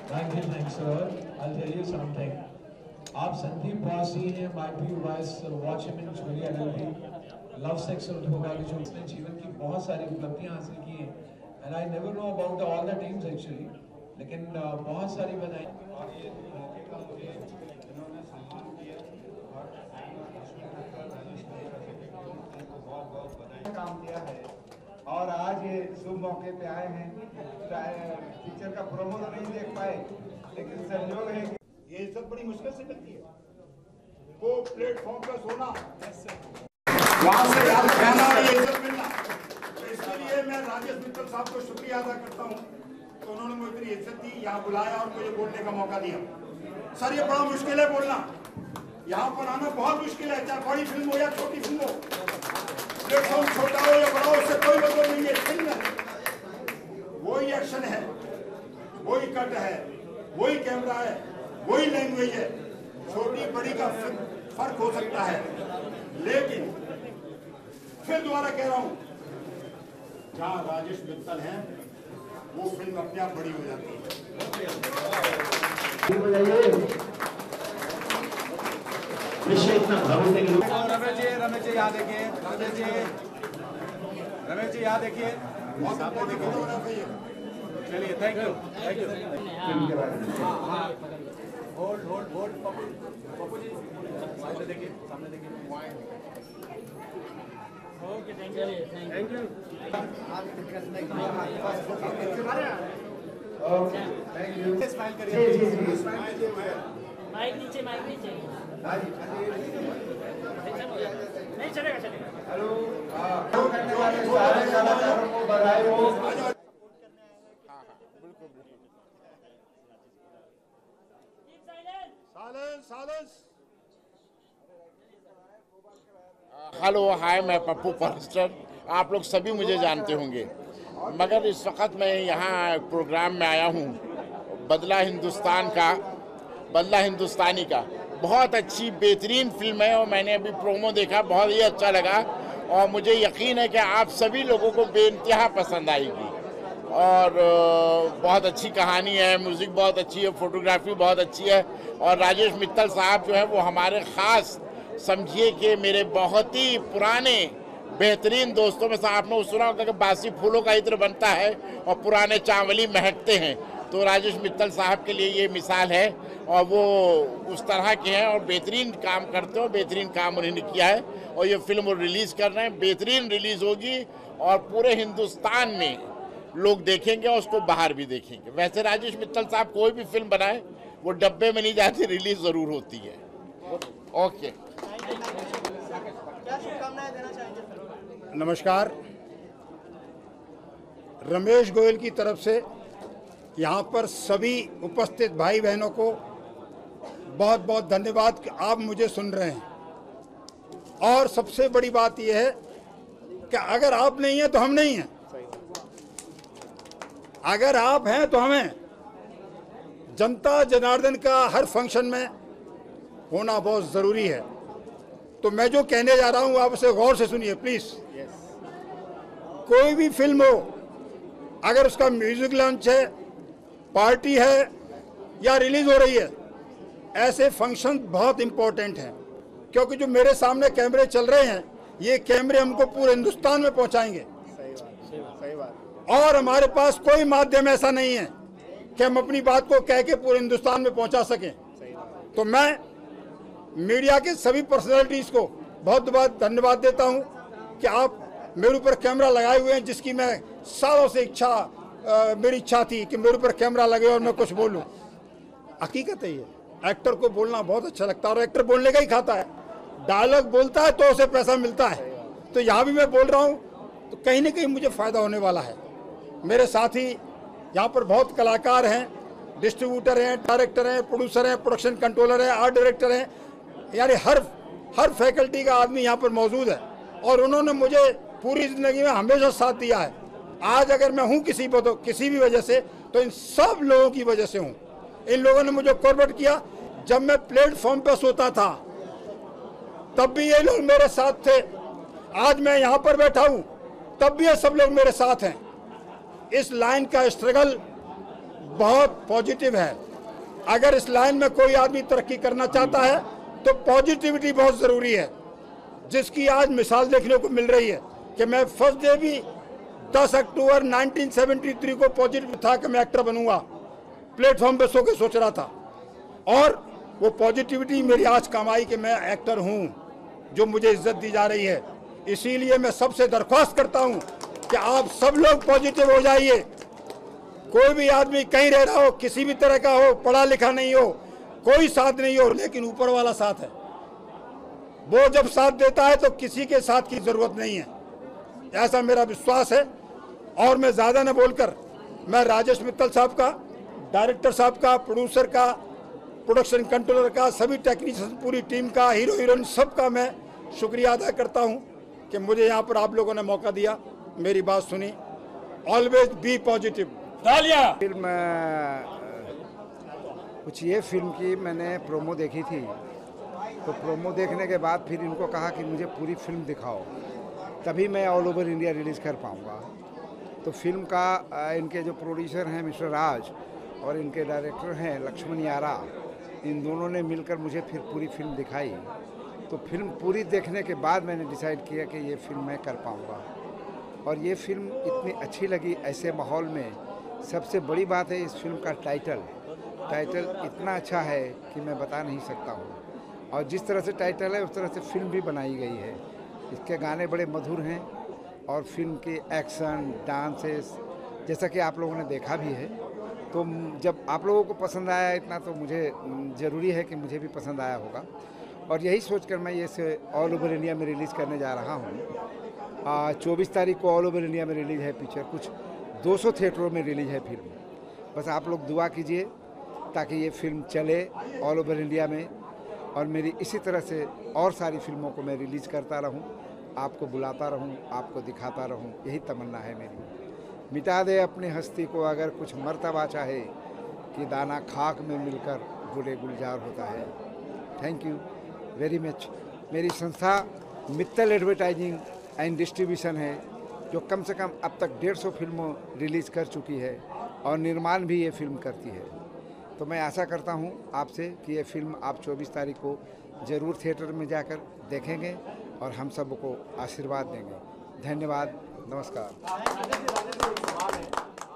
Thanks, sir. I'll tell you something. आप संदीप बहुत सी हैं, might be you guys watch him in Chori LLB. Love Sex और धोखा की जो उसने जीवन की बहुत सारी उपलब्धियां हासिल की हैं. And I never know about all the teams actually. लेकिन बहुत सारी बनाई. और ये मौके का मुझे इन्होंने सम्मान किया और बहुत बधाई. काम किया है और आज ये शुभ मौके पे आए हैं. पिक्चर का प्रोमो तो नहीं देख पाए, लेकिन संयोग है कि ये सब बड़ी मुश्किल से मिलती है. वो प्लेटफॉर्म पर सोना, वहां से जाना और ये सब मिलना. तो इसके लिए मैं राजेश मित्तल साहब को शुक्रिया अदा करता हूँ तो उन्होंने मुझे इतनी इज्जत दी, यहाँ बुलाया और मुझे बोलने का मौका दिया. सर ये बड़ा मुश्किल है बोलना, यहाँ पर आना बहुत मुश्किल है, चाहे बड़ी फिल्म हो या छोटी फिल्म हो, प्लेटफॉर्म छोटा हो या बड़ा हो, उससे कोई मतलब नहीं है. फिल्म है, वही एक्शन है, वही कट है, वही कैमरा है, वही लैंग्वेज है. छोटी बड़ी का फर्क हो सकता है, लेकिन फिर दोबारा कह रहा हूं, जहां राजेश मित्तल हैं वो फिल्म अपने आप बड़ी हो जाती है. रमेश जी याद देखिए, रमेश जी याद देखिए. चलिए, thank you. Hold Pappu ji सामने देखिए. Okay, thank you. स्माइल करिए. माइक नीचे नहीं चलेगा. हेलो, करने वाले सारे कलाकारों को बधाई हो. हेलो, हाय, मैं पप्पू फॉरेस्टर. आप लोग सभी मुझे जानते होंगे, मगर इस वक्त मैं यहाँ प्रोग्राम में आया हूँ बदला हिंदुस्तानी का. बहुत अच्छी बेहतरीन फिल्म है और मैंने अभी प्रोमो देखा, बहुत ही अच्छा लगा और मुझे यकीन है कि आप सभी लोगों को बेइंतहा पसंद आएगी. और बहुत अच्छी कहानी है, म्यूज़िक बहुत अच्छी है, फोटोग्राफी बहुत अच्छी है और राजेश मित्तल साहब जो है वो हमारे ख़ास समझिए कि मेरे बहुत ही पुराने बेहतरीन दोस्तों में से. आपने सुना होगा कि बासी फूलों का इत्र बनता है और पुराने चावली महकते हैं, तो राजेश मित्तल साहब के लिए ये मिसाल है और वो उस तरह के हैं और बेहतरीन काम करते हो. बेहतरीन काम उन्होंने किया है और ये फिल्म वो रिलीज़ कर रहे हैं. बेहतरीन रिलीज़ होगी और पूरे हिंदुस्तान में लोग देखेंगे और उसको बाहर भी देखेंगे. वैसे राजेश मित्तल साहब कोई भी फिल्म बनाए वो डब्बे में नहीं जाती, रिलीज़ ज़रूर होती है. ओके, नमस्कार. रमेश गोयल की तरफ से यहाँ पर सभी उपस्थित भाई बहनों को बहुत बहुत धन्यवाद कि आप मुझे सुन रहे हैं. और सबसे बड़ी बात यह है कि अगर आप नहीं हैं तो हम नहीं हैं, अगर आप हैं तो हमें. जनता जनार्दन का हर फंक्शन में होना बहुत ज़रूरी है. तो मैं जो कहने जा रहा हूँ आप उसे गौर से सुनिए प्लीज़. कोई भी फिल्म हो, अगर उसका म्यूजिक लॉन्च है, पार्टी है या रिलीज हो रही है, ऐसे फंक्शन बहुत इम्पोर्टेंट हैं. क्योंकि जो मेरे सामने कैमरे चल रहे हैं, ये कैमरे हमको पूरे हिंदुस्तान में पहुंचाएंगे. सही बात. और हमारे पास कोई माध्यम ऐसा नहीं है कि हम अपनी बात को कह के पूरे हिंदुस्तान में पहुंचा सकें. तो मैं मीडिया के सभी पर्सनैलिटीज़ को बहुत बहुत धन्यवाद देता हूं कि आप मेरे ऊपर कैमरा लगाए हुए हैं, जिसकी मैं सालों से मेरी इच्छा थी कि मेरे ऊपर कैमरा लगे और मैं कुछ बोलूं. हकीकत है, ये एक्टर को बोलना बहुत अच्छा लगता है और एक्टर बोलने का ही खाता है. डायलॉग बोलता है तो उसे पैसा मिलता है. तो यहाँ भी मैं बोल रहा हूँ तो कहीं ना कहीं मुझे फ़ायदा होने वाला है. मेरे साथी यहाँ पर बहुत कलाकार हैं, डिस्ट्रीब्यूटर हैं, डायरेक्टर हैं, प्रोड्यूसर हैं, प्रोडक्शन कंट्रोलर हैं, आर्ट डायरेक्टर हैं, यानी हर फैकल्टी का आदमी यहाँ पर मौजूद है और उन्होंने मुझे पूरी ज़िंदगी में हमेशा साथ दिया है. आज अगर मैं हूँ किसी भी वजह से, तो इन सब लोगों की वजह से हूँ. इन लोगों ने मुझे कोऑर्डिनेट किया. जब मैं प्लेटफॉर्म पर सोता था तब भी ये लोग मेरे साथ थे. आज मैं यहाँ पर बैठा हूँ तब भी ये सब लोग मेरे साथ हैं. इस लाइन का स्ट्रगल बहुत पॉजिटिव है। अगर इस लाइन में कोई आदमी तरक्की करना चाहता है तो पॉजिटिविटी बहुत ज़रूरी है, जिसकी आज मिसाल देखने को मिल रही है कि मैं फर्स्ट डे भी 10 अक्टूबर 1973 को पॉजिटिव था कि मैं एक्टर बनूंगा, प्लेटफॉर्म पे सो के सोच रहा था, और वो पॉजिटिविटी मेरी आज कमाई कि मैं एक्टर हूं, जो मुझे इज्जत दी जा रही है। इसीलिए मैं सबसे दरख्वास्त करता हूं कि आप सब लोग पॉजिटिव हो जाइए। कोई भी आदमी कहीं रह रहा हो, किसी भी तरह का हो, पढ़ा लिखा नहीं हो, कोई साथ नहीं हो, लेकिन ऊपर वाला साथ है। वो जब साथ देता है तो किसी के साथ की जरूरत नहीं है, ऐसा मेरा विश्वास है। और मैं ज़्यादा न बोलकर मैं राजेश मित्तल साहब का, डायरेक्टर साहब का, प्रोड्यूसर का, प्रोडक्शन कंट्रोलर का, सभी टेक्नीशियन, पूरी टीम का, हीरो हीरोइन सबका मैं शुक्रिया अदा करता हूं कि मुझे यहां पर आप लोगों ने मौका दिया, मेरी बात सुनी। Always be positive. फिल्म कुछ ये फिल्म की मैंने प्रोमो देखी थी, तो प्रोमो देखने के बाद फिर इनको कहा कि मुझे पूरी फिल्म दिखाओ, तभी मैं ऑल ओवर इंडिया रिलीज़ कर पाऊँगा। तो फिल्म का इनके जो प्रोड्यूसर हैं मिस्टर राज और इनके डायरेक्टर हैं लक्ष्मण यारा, इन दोनों ने मिलकर मुझे फिर पूरी फिल्म दिखाई। तो फिल्म पूरी देखने के बाद मैंने डिसाइड किया कि ये फिल्म मैं कर पाऊँगा, और ये फिल्म इतनी अच्छी लगी ऐसे माहौल में। सबसे बड़ी बात है इस फिल्म का टाइटल इतना अच्छा है कि मैं बता नहीं सकता हूँ, और जिस तरह से टाइटल है उस तरह से फिल्म भी बनाई गई है। इसके गाने बड़े मधुर हैं, और फिल्म के एक्शन, डांसेस, जैसा कि आप लोगों ने देखा भी है। तो जब आप लोगों को पसंद आया इतना, तो मुझे ज़रूरी है कि मुझे भी पसंद आया होगा, और यही सोचकर मैं ये से ऑल ओवर इंडिया में रिलीज़ करने जा रहा हूँ। 24 तारीख को ऑल ओवर इंडिया में रिलीज़ है पिक्चर, कुछ 200 थिएटरों में रिलीज़ है फिल्म। बस आप लोग दुआ कीजिए ताकि ये फिल्म चले ऑल ओवर इंडिया में, और मेरी इसी तरह से और सारी फिल्मों को मैं रिलीज़ करता रहूं, आपको बुलाता रहूं, आपको दिखाता रहूं, यही तमन्ना है मेरी। मिटा दे अपनी हस्ती को अगर कुछ मर्तबा चाहे, कि दाना खाक में मिलकर गुले गुलजार होता है। Thank you very much. मेरी संस्था मित्तल एडवर्टाइजिंग एंड डिस्ट्रीब्यूशन है, जो कम से कम अब तक 150 फिल्मों रिलीज़ कर चुकी है, और निर्माण भी ये फिल्म करती है। तो मैं आशा करता हूँ आपसे कि ये फिल्म आप 24 तारीख को ज़रूर थिएटर में जाकर देखेंगे और हम सबको आशीर्वाद देंगे। धन्यवाद, नमस्कार।